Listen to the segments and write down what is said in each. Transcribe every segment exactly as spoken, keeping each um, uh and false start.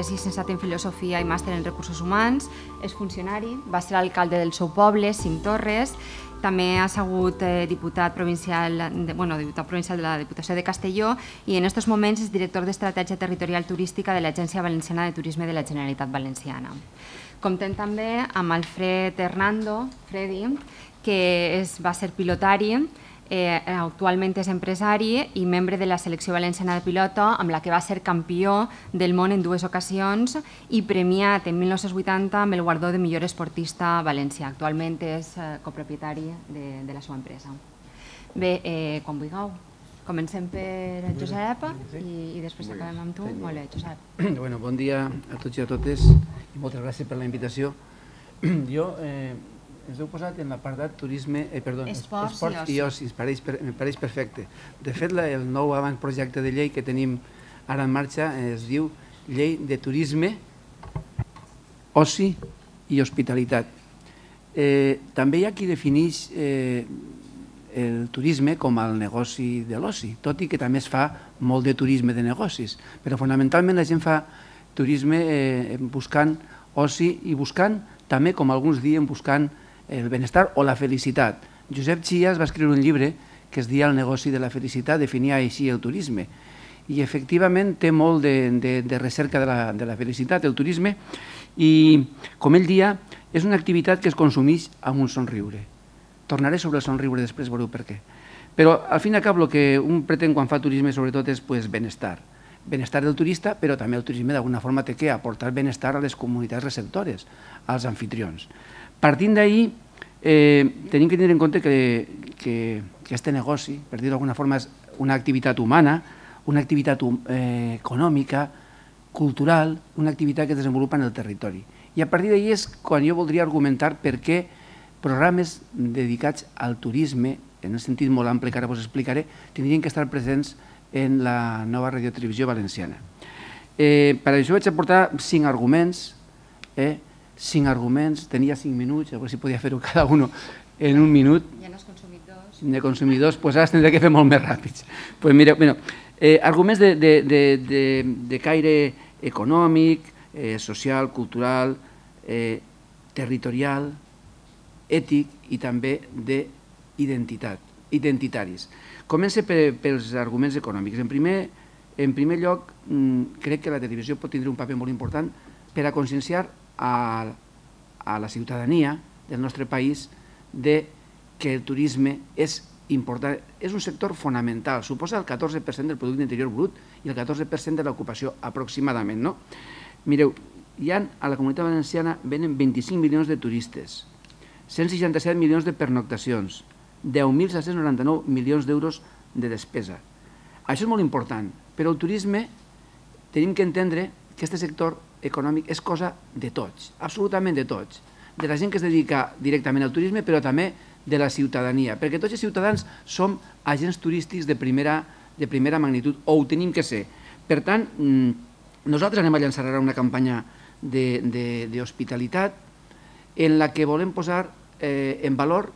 és llicenciat en Filosofia i màster en Recursos Humans, és funcionari, va ser alcalde del seu poble, Cinctorres, també ha sigut diputat provincial, bueno, diputat provincial de la Diputació de Castelló i en aquests moments és director d'Estratègia Territorial Turística de l'Agència Valenciana de Turisme de la Generalitat Valenciana. Comptem també amb Alfred Hernando, Freddy, que va ser pilotari, actualment és empresari i membre de la selecció valenciana de pilota, amb la que va ser campió del món en dues ocasions i premiat en mil nou-cents vuitanta amb el guardó de millor esportista valencià. Actualment és copropietari de la seva empresa. Bé, quan vulgueu. Comencem per Josep i després acabem amb tu. Molt bé, Josep. Bon dia a tots i a totes i moltes gràcies per la invitació. Jo... ens heu posat en l'apartat turisme, perdó, esports i oci, em pareix perfecte. De fet, el nou avantprojecte de llei que tenim ara en marxa es diu Llei de Turisme, Oci i Hospitalitat. També hi ha qui defineix el turisme com el negoci de l'oci, tot i que també es fa molt de turisme de negocis, però fonamentalment la gent fa turisme buscant oci i buscant, també com alguns diuen, buscant el benestar o la felicitat. Josep Chias va escriure un llibre que es deia El negoci de la felicitat, definia així el turisme. I efectivament té molt de recerca de la felicitat, el turisme, i com ell dia, és una activitat que es consumeix amb un somriure. Tornaré sobre el somriure després, veureu per què. Però al fin i al cap el que un pretén quan fa turisme sobretot és benestar. Benestar del turista, però també el turisme d'alguna forma té que aportar benestar a les comunitats receptores, als anfitrions. Partint d'ahir, tenim que tenir en compte que aquest negoci, per dir-ho d'alguna forma, és una activitat humana, una activitat econòmica, cultural, una activitat que es desenvolupa en el territori. I a partir d'ahir és quan jo voldria argumentar per què programes dedicats al turisme, en un sentit molt ample que ara us explicaré, tindrien que estar presents en la nova radiotelevisió valenciana. Per això vaig aportar cinc arguments, cinc arguments, tenia cinc minuts, a veure si podia fer-ho cada un en un minut. Ja n'has consumit dos. N'he consumit dos, doncs ara tindré que fer molt més ràpids. Arguments de caire econòmic, social, cultural, territorial, ètic i també d'identitat, identitaris. Començo pels arguments econòmics. En primer lloc, crec que la televisió pot tindre un paper molt important per a conscienciar a la ciutadania del nostre país que el turisme és important, és un sector fonamental, suposa el catorze per cent del producte interior brut i el catorze per cent de l'ocupació aproximadament. Mireu, a la Comunitat Valenciana venen vint-i-cinc milions de turistes, cent seixanta-set milions de pernoctacions, deu mil set-cents noranta-nou milions d'euros de despesa. Això és molt important, però el turisme tenim que entendre que aquest sector econòmic és cosa de tots, absolutament de tots, de la gent que es dedica directament al turisme, però també de la ciutadania, perquè tots els ciutadans som agents turístics de primera magnitud, o ho tenim que ser. Per tant, nosaltres anem a llançar ara una campanya d'hospitalitat en la que volem posar en valor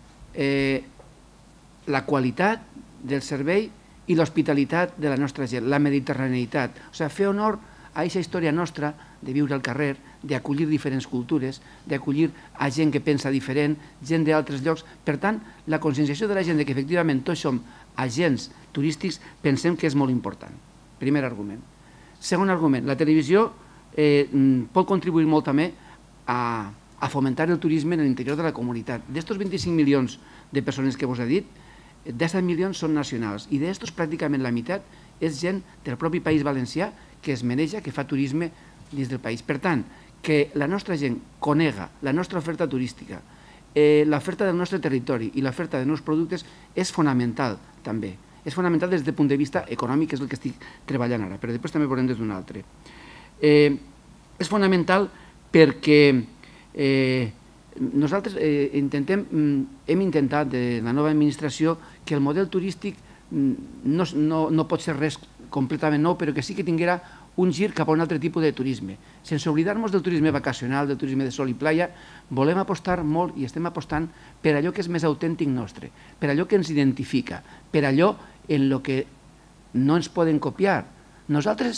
la qualitat del servei i l'hospitalitat de la nostra gent, la mediterraneïtat, o sigui, fer honor a aquesta història nostra de viure al carrer, d'acollir diferents cultures, d'acollir a gent que pensa diferent, gent d'altres llocs. Per tant, la conscienciació de la gent que efectivament tots som agents turístics pensem que és molt important. Primer argument. Segon argument, la televisió pot contribuir molt també a fomentar el turisme en l'interior de la comunitat. D'estos vint-i-cinc milions de persones que vos he dit, disset milions són nacionals i d'estos pràcticament la meitat és gent del propi País Valencià que es maneja, que fa turisme dins del país. Per tant, que la nostra gent conega la nostra oferta turística, l'oferta del nostre territori i l'oferta de nous productes és fonamental també. És fonamental des del punt de vista econòmic, que és el que estic treballant ara, però després també veurem des d'un altre. És fonamental perquè nosaltres intentem, hem intentat de la nova administració que el model turístic no pot ser res completament nou, però que sí que tinguera un gir cap a un altre tipus de turisme. Sense oblidar-nos del turisme vacacional, del turisme de sol i playa, volem apostar molt i estem apostant per allò que és més autèntic nostre, per allò que ens identifica, per allò en el que no ens poden copiar. Nosaltres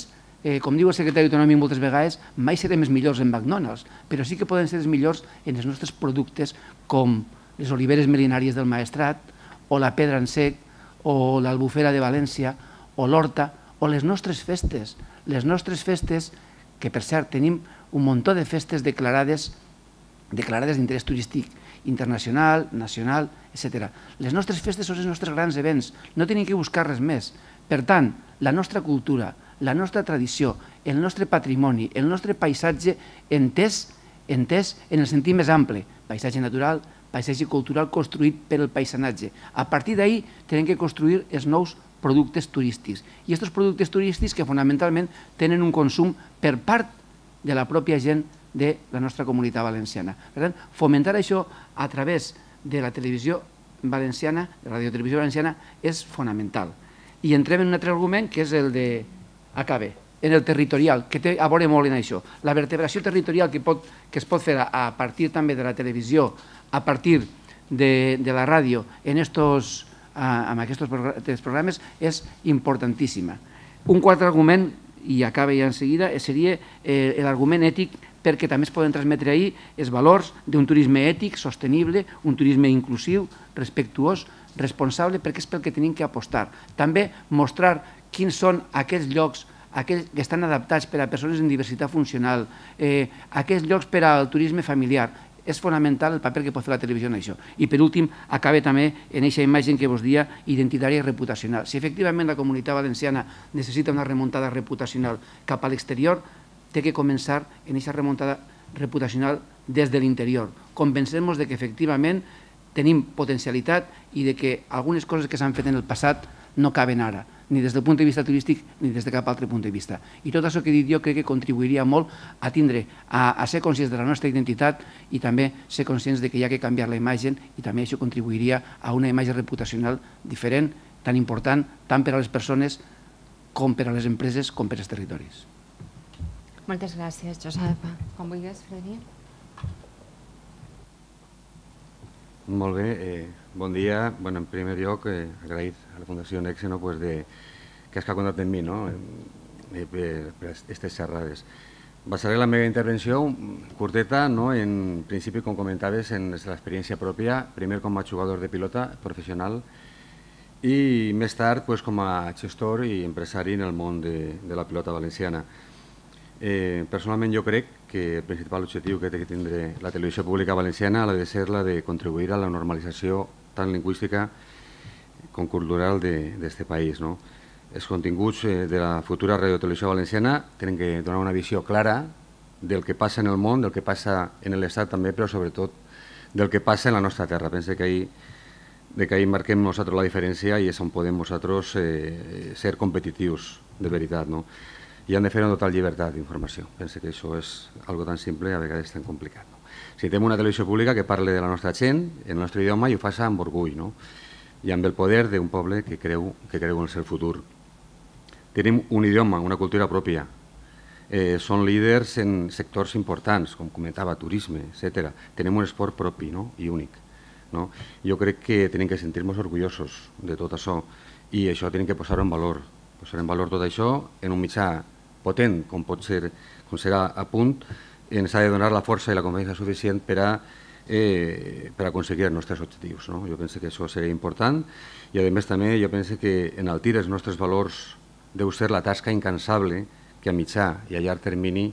com diu el secretari autonòmic moltes vegades, mai serem els millors en McDonald's, però sí que poden ser els millors en els nostres productes com les oliveres mil·lenàries del Maestrat, o la pedra en sec, o l'Albufera de València, o l'Horta, o les nostres festes. Les nostres festes, que per cert tenim un muntó de festes declarades declarades d'interès turístic internacional, nacional, etcètera. Les nostres festes són els nostres grans events, no tenim que buscar res més. Per tant, la nostra cultura, la nostra tradició, el nostre patrimoni, el nostre paisatge entès, entès en el sentit més ample, paisatge natural, paisatge cultural construït per el paisatge. A partir d'ahir tenim que construir els nous productes turístics. I aquests productes turístics que fonamentalment tenen un consum per part de la pròpia gent de la nostra comunitat valenciana. Per tant, fomentar això a través de la televisió valenciana, de la radiotelevisió valenciana, és fonamental. I entrem en un altre argument, que és el de acabe, en el territorial, que té a veure molt en això. La vertebració territorial que es pot fer a partir també de la televisió, a partir de la ràdio, en aquests programes, és importantíssima. Un quart argument, i acaba ja en seguida, seria l'argument ètic, perquè també es poden transmetre ahir els valors d'un turisme ètic, sostenible, un turisme inclusiu, respectuós, responsable, perquè és pel que tenim que apostar. També mostrar quins són aquells llocs aquells que estan adaptats per a persones amb diversitat funcional, aquells llocs per al turisme familiar. És fonamental el paper que pot fer la televisió en això. I per últim, acaba també en aquesta imatge que vos dia identitària i reputacional. Si efectivament la comunitat valenciana necessita una remuntada reputacional cap a l'exterior, té que començar en aquesta remuntada reputacional des de l'interior. Convencem-nos que efectivament tenim potencialitat i que algunes coses que s'han fet en el passat no caben ara, ni des del punt de vista turístic ni des de cap altre punt de vista. I tot això que he dit jo crec que contribuiria molt a tindre, a ser conscients de la nostra identitat i també ser conscients que hi ha que canviar la imatge i també això contribuiria a una imatge reputacional diferent, tan important, tant per a les persones com per a les empreses com per als territoris. Moltes gràcies, Josep. Com vulguis, Freddy. Molt bé, bon dia. En primer lloc, agraït a la Fundació Nexe que hagi comptat amb mi per aquestes xerrades. Basaré la meva intervenció curteta, en principi, com comentaves, en l'experiència pròpia, primer com a jugador de pilota professional i més tard com a gestor i empresari en el món de la pilota valenciana. Personalment jo crec que el principal objectiu que té que tindre la televisió pública valenciana ha de ser la de contribuir a la normalització tant lingüística com cultural d'aquest país. Els continguts de la futura radiotelevisió valenciana tenen que donar una visió clara del que passa en el món, del que passa en l'Estat també, però sobretot del que passa en la nostra terra. Penso que ahir marquem nosaltres la diferència i és on podem nosaltres ser competitius de veritat. I han de fer una total llibertat d'informació. Penso que això és una cosa tan simple i a vegades tan complicat. Si tenim una televisió pública que parli de la nostra gent, en el nostre idioma, i ho faci amb orgull, i amb el poder d'un poble que creu en el seu futur. Tenim un idioma, una cultura pròpia. Són líders en sectors importants, com comentava, turisme, etcètera. Tenim un esport propi i únic. Jo crec que tenim que sentir-nos orgullosos de tot això i això tenim que posar-ho en valor. Posar en valor tot això en un mitjà potent, com pot ser, com serà a punt, ens ha de donar la força i la confiança suficient per a aconseguir els nostres objectius. Jo penso que això seria important i, a més, també jo penso que enaltir els nostres valors deu ser la tasca incansable que a mitjà i a llarg termini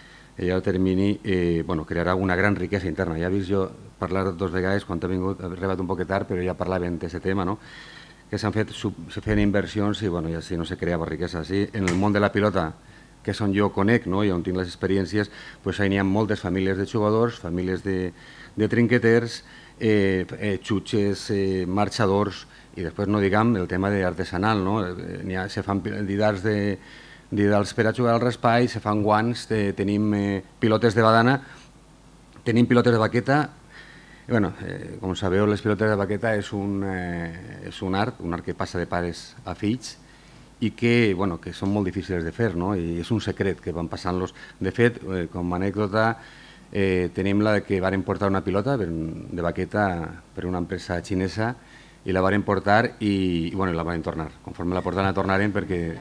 crearà una gran riquesa interna. Ja he vist jo parlar dues vegades quan he vingut, he arribat un poc tard, però ja parlaven d'aquest tema, que s'han fet inversions i ja no se creava riquesa. En el món de la pilota, que és on jo conec i on tinc les experiències, hi ha moltes famílies de jugadors, famílies de trinqueters, xutxes, marxadors, i després no diguem el tema artesanal. Se fan didals per a jugar al raspall, se fan guants, tenim pilotes de badana, tenim pilotes de baqueta. Com sabeu, les pilotes de baqueta és un art, un art que passa de pares a fills i que són molt difícils de fer, i és un secret que van passant-los. De fet, com a anècdota, tenim la que van importar una pilota de baqueta per una empresa xinesa i la van importar i la van tornar. Conforme la portaran la tornaren perquè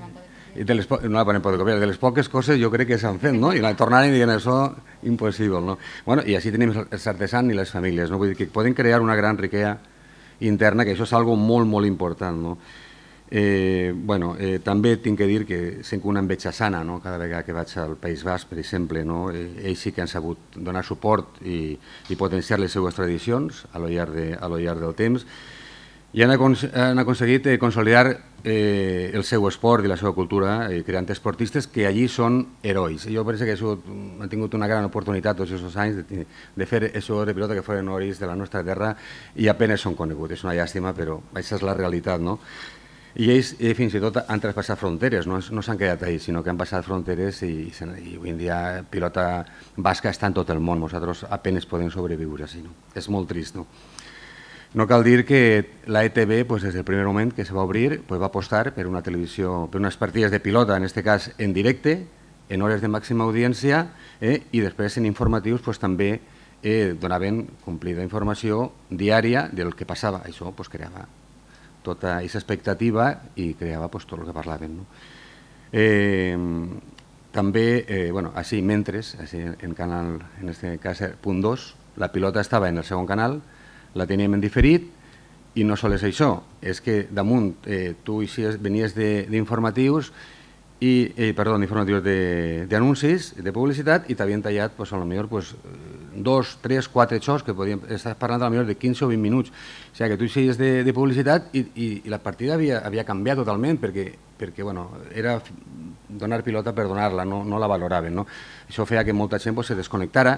de les, no la poden poder copiar, de les poques coses jo crec que s'han fet, no? I la tornaren i diuen això impossible, no? Bueno, i així tenim els artesans i les famílies, no? Vull dir que poden crear una gran riquesa interna, que això és algo molt, molt important, no? Eh, bueno, eh, també tinc que dir que sent una enveja sana, no? Cada vegada que vaig al País Basc, per exemple, no? eh, ells sí que han sabut donar suport i, i potenciar les seues tradicions a lo llarg, de, a lo llarg del temps i han, acon han aconseguit eh, consolidar eh, el seu esport i la seva cultura eh, creant esportistes que allí són herois. Jo penso que això, han tingut una gran oportunitat tots aquests anys de, de fer aquests de pilota que foren herois de la nostra terra i apenas són coneguts. És una llàstima, però aquesta és la realitat, no? I ells eh, fins i tot han traspassat fronteres, no, no s'han quedat ahí, sinó que han passat fronteres i, i avui en dia pilota basca està en tot el món, nosaltres apenas podem sobreviure així, no? És molt trist, no? No cal dir que la E T V, pues, des del primer moment que se va obrir, pues, va apostar per una televisió, per unes partides de pilota, en aquest cas en directe, en hores de màxima audiència, eh, i després en informatius pues, també eh, donaven complida informació diària del que passava. Això pues, creava tota aquesta expectativa i creava pues, tot el que parlaven. No? Eh, també, eh, bueno, així, mentre, així, en canal, en este cas, punt dos, la pilota estava en el segon canal, la teníem en diferit i no sols això, és que damunt eh, tu ixies, venies d'informatius i, eh, perdó, d'informatius d'anuncis, de, de publicitat i t'havien tallat, pues, a lo millor, pues, dos, tres, quatre xos que podíem, estàs parlant a lo millor de quinze o vint minuts. O sigui que tu ixies de, de publicitat i, i, i la partida havia, havia canviat totalment perquè, perquè bueno, era donar pilota per donar-la, no, no la valoraven. No? Això feia que molta gent pues, se desconnectara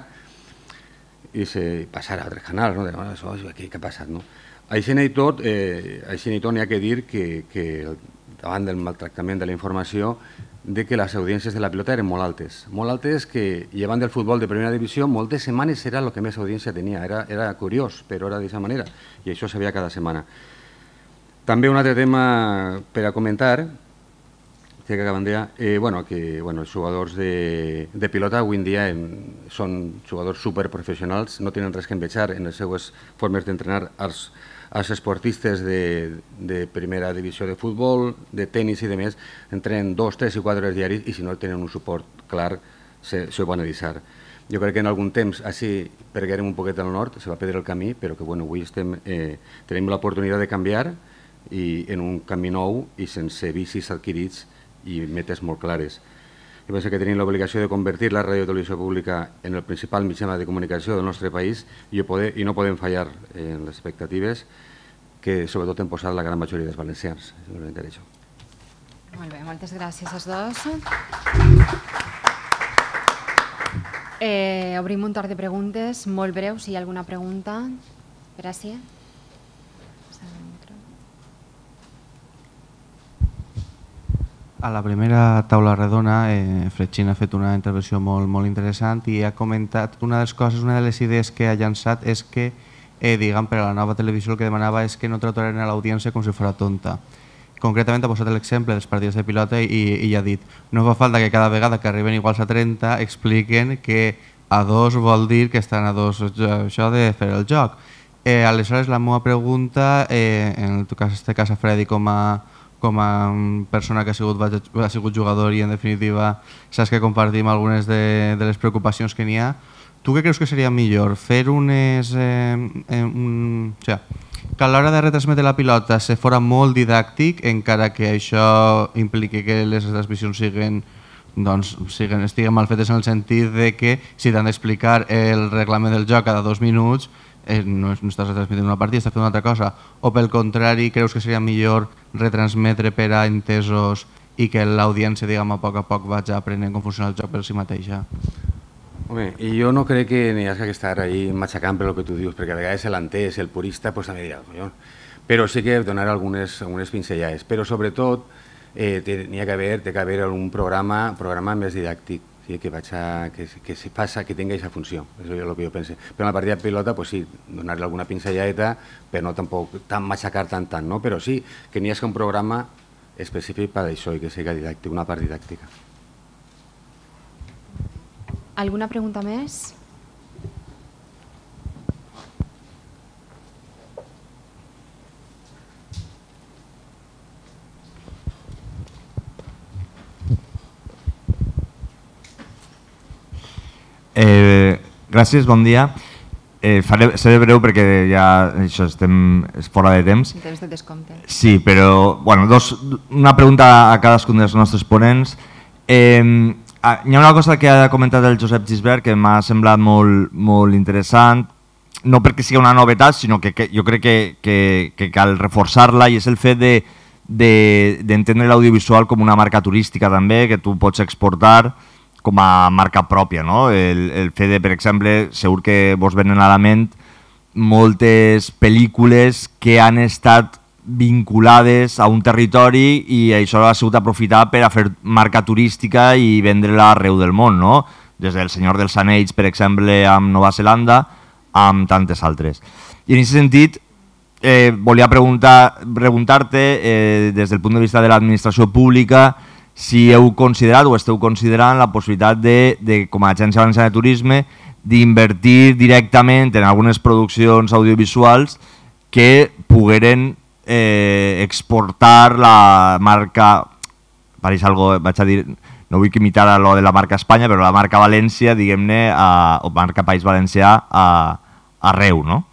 i se passara a altres canals, no? De, oh, això, què, què ha passat, no? Així i tot, eh, així i tot n'hi ha que dir que, que davant del maltractament de la informació de que les audiències de la pilota eren molt altes, molt altes que llevant del futbol de primera divisió moltes setmanes era el que més audiència tenia, era, era curiós, però era d'aquesta manera i això s'havia cada setmana. També un altre tema per a comentar que acaben de dir, eh, bueno, que bueno, els jugadors de, de pilota avui en dia en, són jugadors superprofessionals, no tenen res que envejar en les seues formes d'entrenar als, als esportistes de, de primera divisió de futbol, de tenis i de més, entrenen dos, tres i quatre hores diaris i si no tenen un suport clar, se, se ho van a deixar. Jo crec que en algun temps, així, perquè érem un poquet al nord, se va perdre el camí, però que bueno, avui estem, eh, tenim l'oportunitat de canviar i en un camí nou i sense vicis adquirits i metes molt clares. Jo penso que tenim l'obligació de convertir la ràdio i televisió pública en el principal mitjà de comunicació del nostre país i, poder, i no podem fallar en les expectatives que sobretot hem posat la gran majoria dels valencians. Simplement això. Molt bé, moltes gràcies als dos. Eh, obrim un torn de preguntes molt breu, si hi ha alguna pregunta. Gràcies. A la primera taula redona, eh, Fretxin ha fet una intervenció molt, molt interessant i ha comentat una de les coses, una de les idees que ha llançat és que, eh, diguem, per a la nova televisió el que demanava és que no tractaren a l'audiència com si fos tonta. Concretament ha posat l'exemple dels partits de pilota i, i ha dit no fa falta que cada vegada que arriben iguals a trenta expliquen que a dos vol dir que estan a dos, això de fer el joc. Eh, aleshores, la meva pregunta, eh, en el cas, este cas a Freddy com a com a persona que ha sigut, ha sigut jugador i en definitiva saps que compartim algunes de, de les preocupacions que n'hi ha. Tu què creus que seria millor? Fer unes... Eh, eh, un, o sigui, que a l'hora de retransmetre la pilota se fora molt didàctic, encara que això impliqui que les transmissions siguen, doncs, siguen, estiguen mal fetes en el sentit de que si t'han d'explicar el reglament del joc cada dos minuts Eh, no, no estàs retransmetent una partida, estàs fent una altra cosa, o pel contrari creus que seria millor retransmetre per a entesos i que l'audiència, diguem, a poc a poc vagi aprenent com funciona el joc per si mateixa? Home, i jo no crec que n'hi hagi que estar ahí matxacant per el que tu dius, perquè a vegades l'entès, el purista, pues, també dirà, collons. Però sí que donar algunes, algunes pinzellades, però sobretot eh, n'hi ha que haver, té que haver un programa, programa més didàctic, que, vaig a, que, que se passa, que tingui aquesta funció, és el que jo penso. Però en la partida de pilota, pues sí, donar-li alguna pinzelladeta, però no tampoc tan machacar tant, tant, no? Però sí, que n'hi hagi un programa específic per això i que sigui didàctic, una part didàctica. Alguna pregunta més? Eh, gràcies, bon dia. Eh, faré, seré breu perquè ja això estem fora de temps. En temps de descompte. Sí, però bueno, dos, una pregunta a cadascun dels nostres ponents. Eh, hi ha una cosa que ha comentat el Josep Gisbert que m'ha semblat molt, molt interessant, no perquè sigui una novetat, sinó que, que jo crec que, que, que cal reforçar-la, i és el fet de, de, d'entendre l'audiovisual com una marca turística també, que tu pots exportar com a marca pròpia, no? El, el fet de, per exemple, segur que vos venen a la ment moltes pel·lícules que han estat vinculades a un territori i això ha sigut aprofitat per a fer marca turística i vendre-la arreu del món, no? Des del Senyor dels Anells, per exemple, amb Nova Zelanda, amb tantes altres. I en aquest sentit, eh, volia preguntar, preguntar-te, eh, des del punt de vista de l'administració pública, si heu considerat o esteu considerant la possibilitat de, de com a Agència Valenciana de Turisme, d'invertir directament en algunes produccions audiovisuals que pogueren eh, exportar la marca, pareix algo, vaig a dir, no vull imitar a lo de la marca Espanya, però la marca València, diguem-ne, o marca País Valencià a, arreu, no?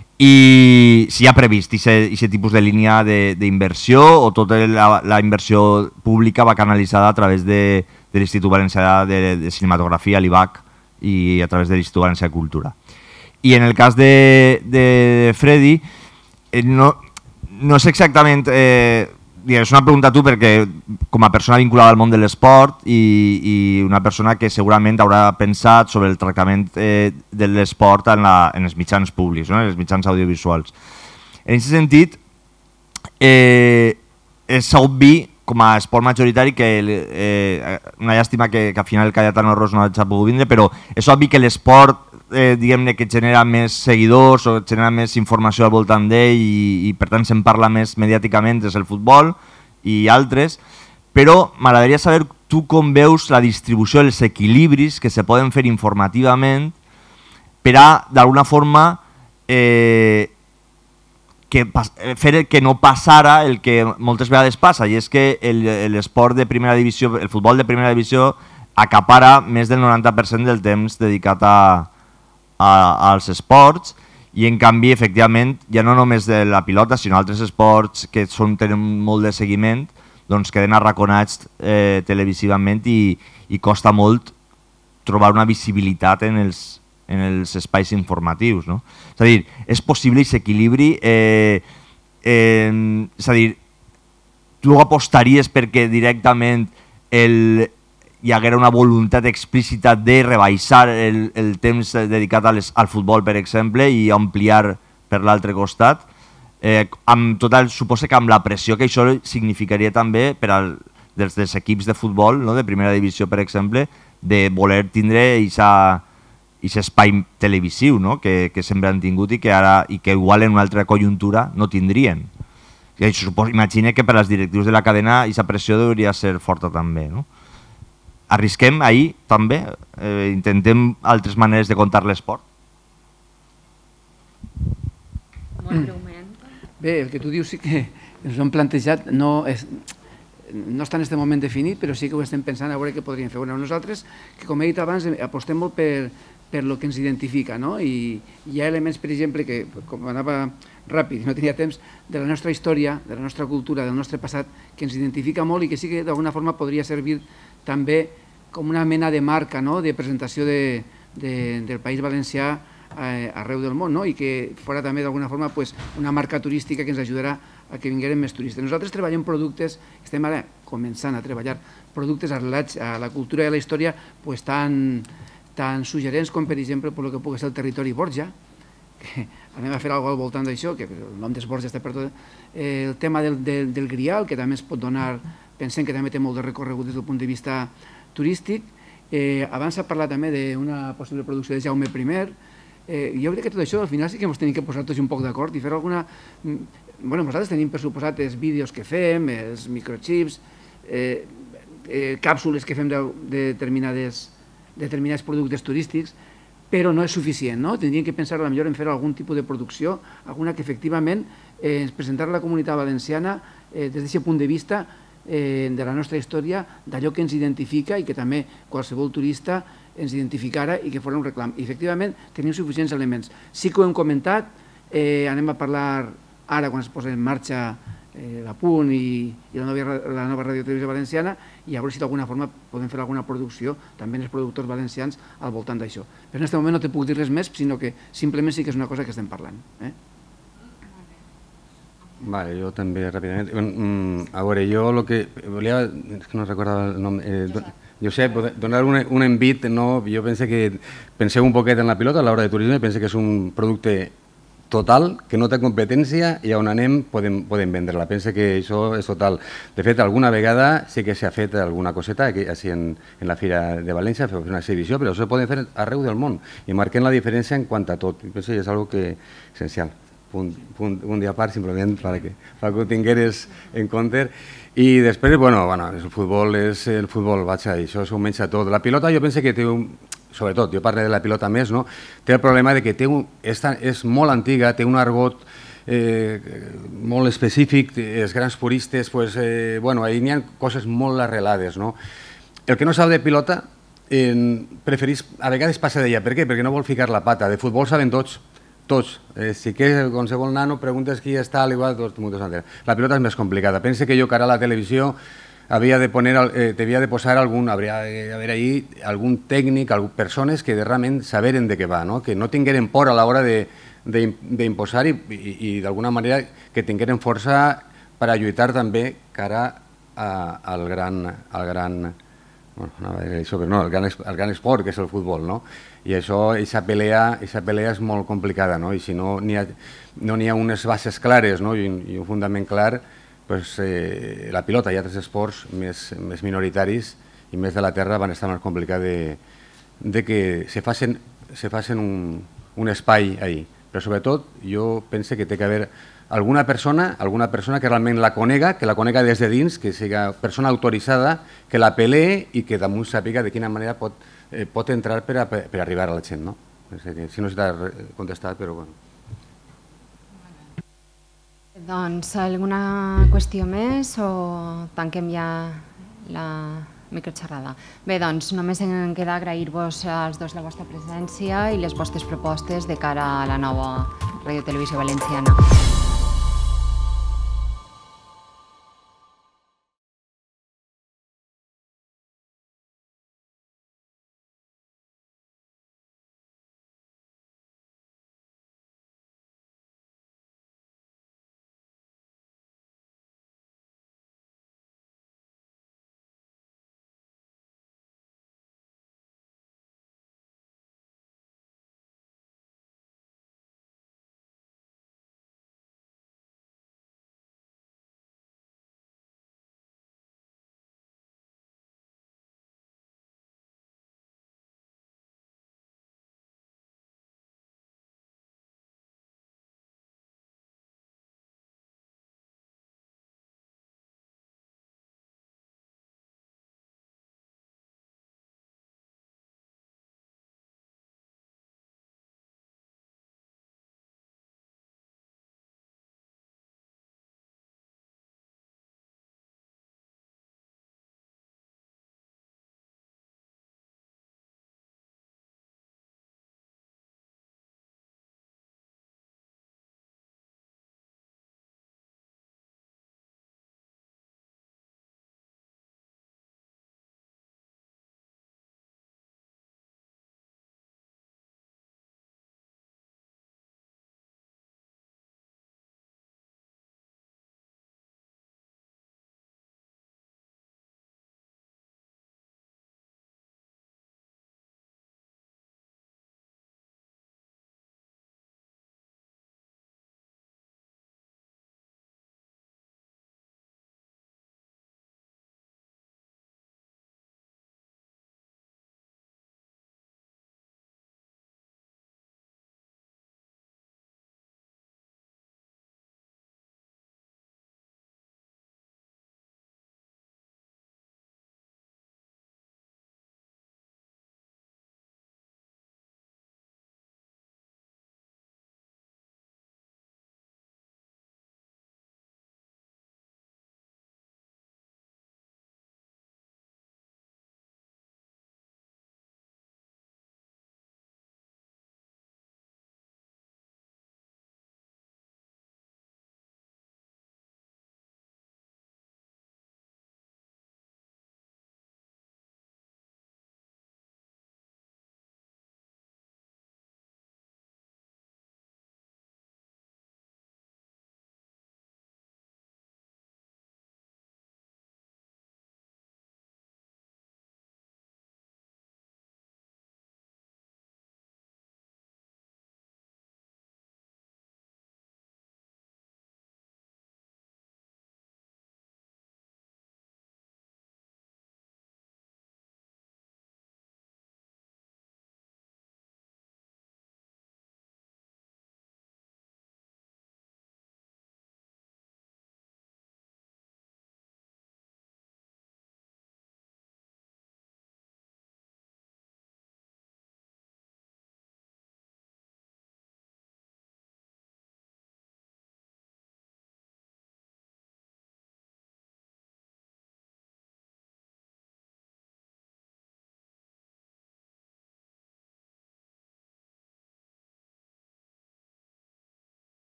I si hi ha previst aquest tipus de línia d'inversió o tota la, la inversió pública va canalitzada a través de, de l'Institut Valencià de, de Cinematografia, l'I V A C, i a través de l'Institut Valencià de Cultura. I en el cas de, de Freddy, eh, no, no sé exactament... Eh, és una pregunta a tu perquè com a persona vinculada al món de l'esport i, i una persona que segurament haurà pensat sobre el tractament eh, de l'esport en, la, en els mitjans públics, no? En els mitjans audiovisuals. En aquest sentit, eh, és obvi com a esport majoritari que eh, una llàstima que, que al final el Cayetano Ros no hagi pogut vindre, però és obvi que l'esport eh, diguem-ne que genera més seguidors o genera més informació al voltant d'ell i, i per tant se'n parla més mediàticament des del futbol i altres, però m'agradaria saber tu com veus la distribució, els equilibris que se poden fer informativament per a, d'alguna forma, eh, que fer que no passara el que moltes vegades passa, i és que l'esport de primera divisió, el futbol de primera divisió acapara més del noranta per cent del temps dedicat a, a, als esports, i en canvi, efectivament, ja no només de la pilota, sinó altres esports que són, tenen molt de seguiment, doncs queden arraconats eh, televisivament i, i costa molt trobar una visibilitat en els en els espais informatius, no? És a dir, és possible aquest equilibri, eh, eh, és a dir, tu apostaries perquè directament el, hi haguera una voluntat explícita de rebaixar el, el temps dedicat a les, al futbol, per exemple, i ampliar per l'altre costat, eh, amb tot el, suposo que amb la pressió que això significaria també per al, dels, dels equips de futbol, no? De primera divisió, per exemple, de voler tindre aquesta aquest espai televisiu, no? que, que sempre han tingut i que ara i que igual en una altra conjuntura no tindrien. I suposo, imagina que per als directius de la cadena aquesta pressió hauria de ser forta també. No? Arrisquem ahir també? Eh, intentem altres maneres de contar l'esport? Molt breument. Bé, el que tu dius sí que ens ho hem plantejat, no, és, no està en aquest moment definit, però sí que ho estem pensant a veure què podríem fer. Bueno, nosaltres, que com he dit abans, apostem molt per per el que ens identifica, no? I hi ha elements, per exemple, que com anava ràpid, no tenia temps, de la nostra història, de la nostra cultura, del nostre passat, que ens identifica molt i que sí que d'alguna forma podria servir també com una mena de marca, no? De presentació de, de, del País Valencià eh, arreu del món, no? I que fora també d'alguna forma pues, una marca turística que ens ajudarà a que vingueren més turistes. Nosaltres treballem productes, estem ara començant a treballar productes arrelats a la cultura i a la història pues, tan tan suggerents com, per exemple, per el que pugui ser el territori Borja, que anem a fer alguna cosa al voltant d'això, que el nom dels Borja està per tot. Eh, el tema del, del, del Grial, que també es pot donar, pensem que també té molt de recorregut des del punt de vista turístic. Eh, abans s'ha parlat també d'una possible producció de Jaume primer. Eh, jo crec que tot això, al final, sí que ens tenim que posar tots un poc d'acord i fer alguna... Bueno, nosaltres tenim, per suposat, els vídeos que fem, els microchips, eh, eh, càpsules que fem de, de determinades... determinats productes turístics, però no és suficient, no? Tindríem que pensar potser en fer algun tipus de producció, alguna que efectivament eh, ens presentar a la comunitat valenciana eh, des d'aquest punt de vista eh, de la nostra història, d'allò que ens identifica i que també qualsevol turista ens identificara i que fos un reclam. I efectivament tenim suficients elements. Sí que ho hem comentat, anem a parlar ara quan es posa en marxa la Punt i la nova radiotelevisió valenciana i a veure si d'alguna forma podem fer alguna producció també els productors valencians al voltant d'això. Però en aquest moment no te puc dir res més, sinó que simplement sí que és una cosa que estem parlant. Vale, jo també ràpidament. A veure, jo el que volia, és que no recordava el nom, Josep, donar un envit, jo penso que penseu un poquet en la pilota a l'hora de turisme, penso que és un producte total, que no té competència i on anem podem vendre-la. Penso que això és total. De fet, alguna vegada sí que s'ha fet alguna coseta així en la Fira de València, fer una exhibició, però això ho podem fer arreu del món i marquem la diferència en quant a tot. Penso que és una cosa essencial. Un dia a part, simplement perquè ho tingueres en compte. I després, bueno, el futbol és el futbol, vaig a dir, això s'ho menja tot. La pilota jo penso que té un... sobretot, jo parlo de la pilota més, té el problema que és molt antiga, té un argot molt específic, els grans puristes, ahí n'hi ha coses molt arrelades. El que no sap de pilota preferís, a vegades passa d'ella. Per què? Perquè no vol ficar la pata. De futbol saben tots, tots. Si que qualsevol nano preguntes qui està, igual, la pilota és més complicada. Pensa que jo, cara a la televisió, havia de posar algun, hauria d'haver ahí algun tècnic, persones que realment saberen de què va, que no tingueren por a l'hora d'imposar i d'alguna manera que tingueren força per a lluitar també cara al gran, el gran esport que és el futbol. I això, aquesta pelea és molt complicada i si no n'hi ha unes bases clares i un fundament clar, la pilota i altres esports més minoritaris i més de la terra van estar més complicats de que se facin un espai ahí. Però sobretot jo penso que té que haver alguna persona alguna persona que realment la conega, que la conega des de dins, que sigui persona autoritzada, que la pelee i que damunt sàpiga de quina manera pot entrar per arribar a la gent. Si no s'ha contestat, però bueno. Doncs alguna qüestió més o tanquem ja la microxerrada? Bé, doncs només em queda agrair-vos als dos la vostra presència i les vostres propostes de cara a la nova radiotelevisió valenciana.